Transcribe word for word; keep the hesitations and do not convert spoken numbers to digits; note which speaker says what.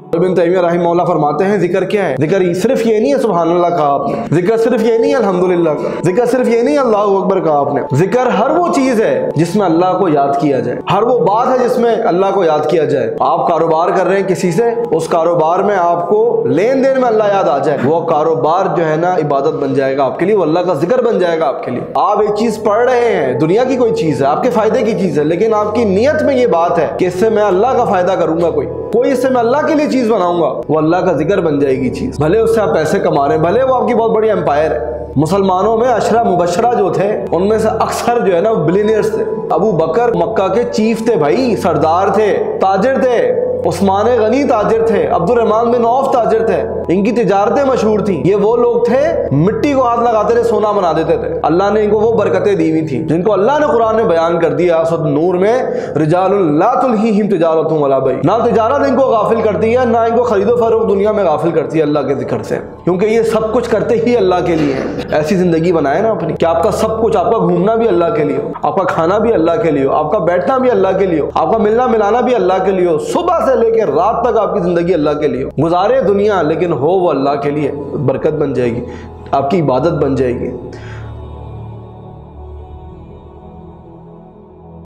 Speaker 1: ابن تیمیہ رحمہ فرماتے ہیں ذکر کیا ہے؟ ذکر صرف یہ نہیں ہے سبحان اللہ کہا آپ نے، ذکر صرف یہ نہیں ہے الحمدللہ کا، ذکر صرف یہ نہیں ہے اللہ اکبر کہا آپ نے، ذکر ہر وہ چیز ہے جس میں اللہ کو یاد کیا جائے، ہر وہ بات ہے جس میں اللہ کو یاد کیا جائے۔ آپ کاروبار کر رہے ہیں کسی سے، اس کاروبار میں آپ کو لین دین میں اللہ یاد آ جائے، وہ کاروبار جو ہے نا عبادت بن جائے گا آپ کے لیے، وہ اللہ کا ذکر بن جائے گا آپ کے لیے۔ آپ ایک چیز پڑھ رہے ہیں، دنیا کی کوئی چیز ہے، آپ کے فائدے کی چیز ہے، لیکن آپ کی نیت میں یہ بات ہے کہ اس سے میں اللہ کا فائدہ کروں گا، کوئی کوئی اس سے میں اللہ کے لیے چیز بناؤں گا، وہ اللہ کا ذکر بن جائے گی چیز، بھلے اس سے آپ پیسے کما رہے ہیں، بھلے وہ آپ کی بہت بڑی امپائر ہے۔ مسلمانوں میں عشرہ مبشرہ جو تھے ان میں سے اکثر جو ہے نا بلینئرز تھے۔ ابو بکر مکہ کے چیف تھے بھائی، سردار تھے، تاجر تھے، عثمان غنی تاجر تھے، عبد الرحمن بن عوف تاجر تھے، ان کی تجارتیں مشہور تھیں۔ یہ وہ لوگ تھے مٹی کو ہاتھ لگاتے تھے سونا بنا دیتے تھے۔ اللہ نے ان کو وہ برکتیں دی ہوئی تھیں جن کو اللہ نے قرآن میں بیان کر دیا سورۃ نور میں، رجال لا تلہیہم تجارت ولا بیع، نہ تجارت ان کو غافل کرتی ہے، نہ ان کو خرید و فروخت دنیا میں غافل کرتی ہے اللہ کے ذکر سے، کیونکہ یہ سب کچھ کرتے ہی اللہ کے لیے ہیں۔ ایسی زندگی بنائے نا اپنی کہ آپ کا سب کچھ، آپ کا گھومنا بھی اللہ کے لیے ہو، آپ کا کھانا بھی اللہ کے لیے ہو، آپ کا بیٹھنا بھی اللہ کے لیے ہو، آپ کا ملنا ملانا بھی اللہ کے لیے ہو، صبح سے لے کے رات تک آپ کی زندگی اللہ کے لیے ہو، گزارے دنیا لیکن ہو وہ اللہ کے لیے، برکت بن جائے گی، آپ کی عبادت بن جائے گی۔